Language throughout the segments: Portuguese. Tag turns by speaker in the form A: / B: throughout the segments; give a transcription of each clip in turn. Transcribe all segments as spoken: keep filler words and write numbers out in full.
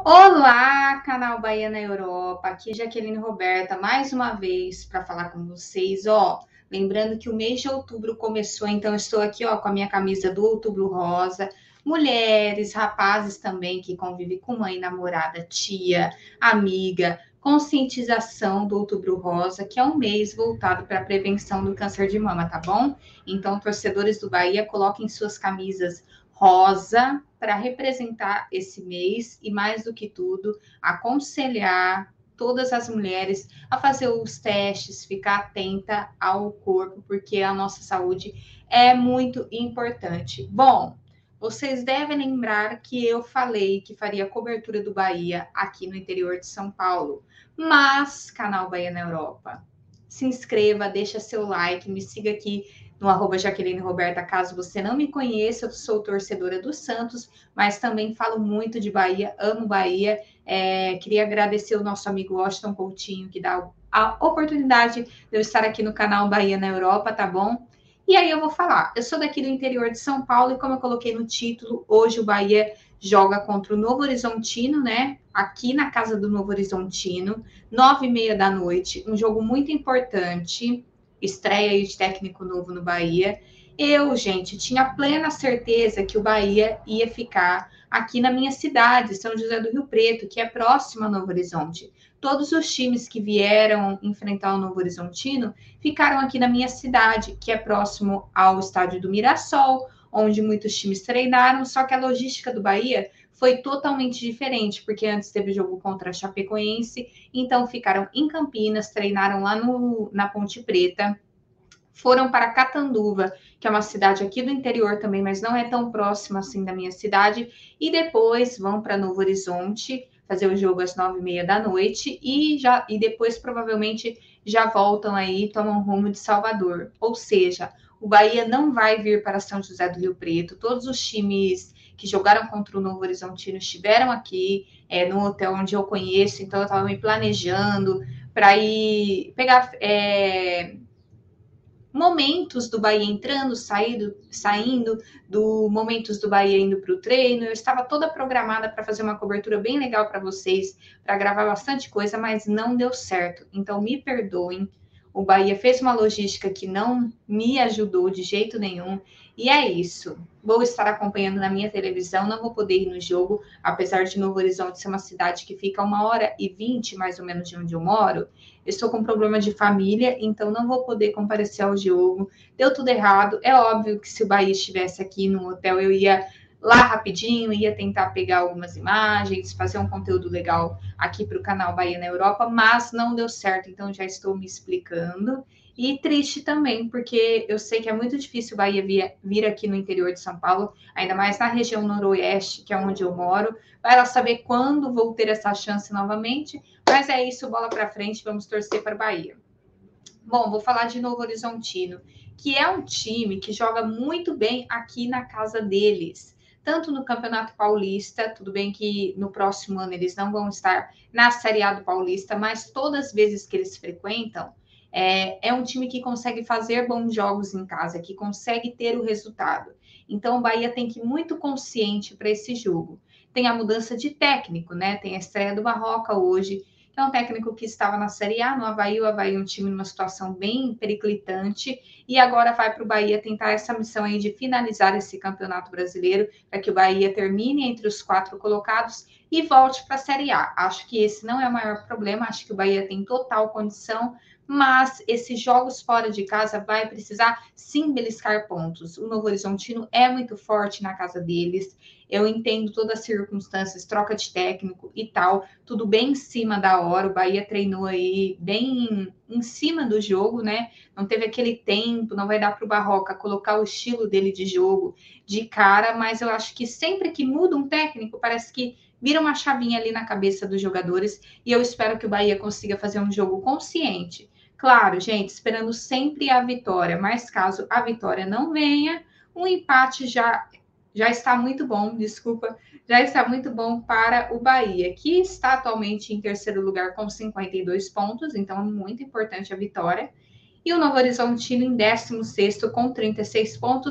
A: Olá, canal Bahia na Europa. Aqui Jaqueline Roberta, mais uma vez para falar com vocês. Ó, lembrando que o mês de outubro começou, então estou aqui, ó, com a minha camisa do Outubro Rosa. Mulheres, rapazes também que convivem com mãe, namorada, tia, amiga. Conscientização do Outubro Rosa, que é um mês voltado para a prevenção do câncer de mama, tá bom? Então, torcedores do Bahia, coloquem suas camisas rosa para representar esse mês e, mais do que tudo, aconselhar todas as mulheres a fazer os testes, ficar atenta ao corpo, porque a nossa saúde é muito importante. Bom, vocês devem lembrar que eu falei que faria cobertura do Bahia aqui no interior de São Paulo, mas canal Bahia na Europa. Se inscreva, deixa seu like, me siga aqui no arroba Jaqueline Roberta, caso você não me conheça. Eu sou torcedora do Santos, mas também falo muito de Bahia, amo Bahia. É, queria agradecer o nosso amigo Washington Coutinho, que dá a oportunidade de eu estar aqui no canal Bahia na Europa, tá bom? E aí eu vou falar, eu sou daqui do interior de São Paulo e como eu coloquei no título, hoje o Bahia joga contra o Novo Horizontino, né? Aqui na casa do Novo Horizontino, nove e meia da noite, um jogo muito importante, estreia aí de técnico novo no Bahia. Eu, gente, tinha plena certeza que o Bahia ia ficar aqui na minha cidade, São José do Rio Preto, que é próximo a Novo Horizonte. Todos os times que vieram enfrentar o Novo Horizontino ficaram aqui na minha cidade, que é próximo ao estádio do Mirassol, onde muitos times treinaram, só que a logística do Bahia foi totalmente diferente, porque antes teve jogo contra a Chapecoense, então ficaram em Campinas, treinaram lá no, na Ponte Preta, foram para Catanduva, que é uma cidade aqui do interior também, mas não é tão próxima assim da minha cidade, e depois vão para Novo Horizonte fazer o jogo às nove e meia da noite e já e depois provavelmente já voltam aí, tomam rumo de Salvador. Ou seja, o Bahia não vai vir para São José do Rio Preto. Todos os times que jogaram contra o Novo Horizontino estiveram aqui, é, no hotel onde eu conheço, então eu estava me planejando para ir pegar é, momentos do Bahia entrando, saindo, saindo, do momentos do Bahia indo para o treino. Eu estava toda programada para fazer uma cobertura bem legal para vocês, para gravar bastante coisa, mas não deu certo. Então me perdoem. O Bahia fez uma logística que não me ajudou de jeito nenhum. E é isso. Vou estar acompanhando na minha televisão, não vou poder ir no jogo, apesar de Novo Horizonte ser uma cidade que fica uma hora e vinte, mais ou menos, de onde eu moro. Estou com problema de família, então não vou poder comparecer ao jogo. Deu tudo errado. É óbvio que se o Bahia estivesse aqui no hotel, eu ia lá rapidinho, ia tentar pegar algumas imagens, fazer um conteúdo legal aqui para o canal Bahia na Europa, mas não deu certo, então já estou me explicando. E triste também, porque eu sei que é muito difícil o Bahia vir, vir aqui no interior de São Paulo, ainda mais na região noroeste, que é onde eu moro. Vai lá saber quando vou ter essa chance novamente, mas é isso, bola para frente, vamos torcer para o Bahia. Bom, vou falar de Novo Horizontino, que é um time que joga muito bem aqui na casa deles. Tanto no Campeonato Paulista, tudo bem que no próximo ano eles não vão estar na Série A do Paulista, mas todas as vezes que eles frequentam, é, é um time que consegue fazer bons jogos em casa, que consegue ter o resultado. Então o Bahia tem que ir muito consciente para esse jogo. Tem a mudança de técnico, né? Tem a estreia do Barroca hoje, que é um técnico que estava na Série A, no Avaí, o Avaí é um time numa situação bem periclitante, e agora vai para o Bahia tentar essa missão aí de finalizar esse campeonato brasileiro, para que o Bahia termine entre os quatro colocados e volte para a Série A. Acho que esse não é o maior problema, acho que o Bahia tem total condição, mas esses jogos fora de casa vai precisar sim beliscar pontos. O Novo Horizontino é muito forte na casa deles, eu entendo todas as circunstâncias, troca de técnico e tal, tudo bem em cima da hora. O Bahia treinou aí bem em cima do jogo, né? Não teve aquele tempo, não vai dar para o Barroca colocar o estilo dele de jogo de cara, mas eu acho que sempre que muda um técnico, parece que vira uma chavinha ali na cabeça dos jogadores, e eu espero que o Bahia consiga fazer um jogo consciente. Claro, gente, esperando sempre a vitória, mas caso a vitória não venha, um empate já já está muito bom, desculpa, já está muito bom para o Bahia, que está atualmente em terceiro lugar com cinquenta e dois pontos, então é muito importante a vitória. E o Novo Horizontino em décimo sexto com trinta e seis pontos,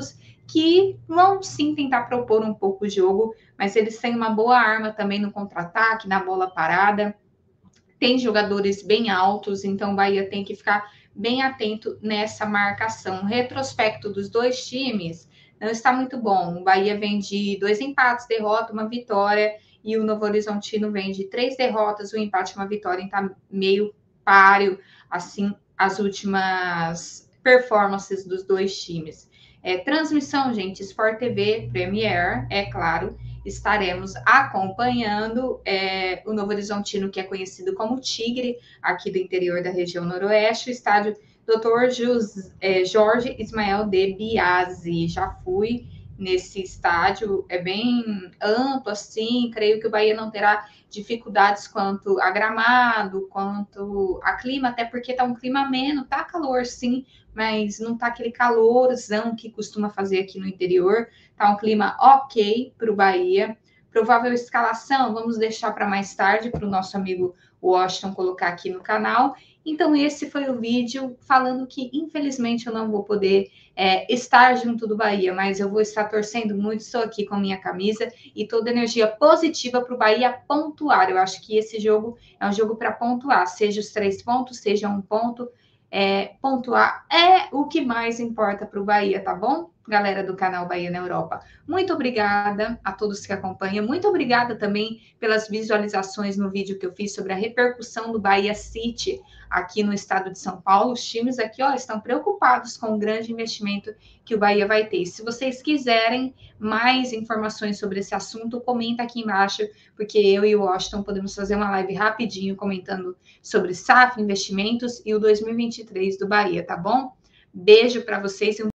A: que vão sim tentar propor um pouco o jogo, mas eles têm uma boa arma também no contra-ataque, na bola parada. Tem jogadores bem altos, então o Bahia tem que ficar bem atento nessa marcação. O retrospecto dos dois times não está muito bom. O Bahia vem de dois empates, derrota, uma vitória, e o Novo Horizontino vem de três derrotas, um empate, uma vitória. Então tá meio páreo, assim, as últimas performances dos dois times. É, transmissão, gente, Sport T V, Premier, é claro, estaremos acompanhando é, o Novo Horizontino, que é conhecido como Tigre, aqui do interior da região noroeste, o estádio doutor É, Jorge Ismael de Biasi. Já fui nesse estádio, é bem amplo, assim, creio que o Bahia não terá dificuldades quanto a gramado, quanto a clima, até porque tá um clima ameno, tá calor sim, mas não tá aquele calorzão que costuma fazer aqui no interior. Tá um clima ok para o Bahia. Provável escalação, vamos deixar para mais tarde, para o nosso amigo Washington colocar aqui no canal. Então, esse foi o vídeo falando que, infelizmente, eu não vou poder é, estar junto do Bahia, mas eu vou estar torcendo muito, estou aqui com a minha camisa e toda energia positiva para o Bahia pontuar. Eu acho que esse jogo é um jogo para pontuar, seja os três pontos, seja um ponto. É, pontuar é o que mais importa para o Bahia, tá bom? Galera do canal Bahia na Europa. Muito obrigada a todos que acompanham. Muito obrigada também pelas visualizações no vídeo que eu fiz sobre a repercussão do Bahia City aqui no estado de São Paulo. Os times aqui, ó, estão preocupados com o grande investimento que o Bahia vai ter. Se vocês quiserem mais informações sobre esse assunto, comenta aqui embaixo, porque eu e o Washington podemos fazer uma live rapidinho comentando sobre S A F, investimentos e o dois mil e vinte e três do Bahia, tá bom? Beijo para vocês e um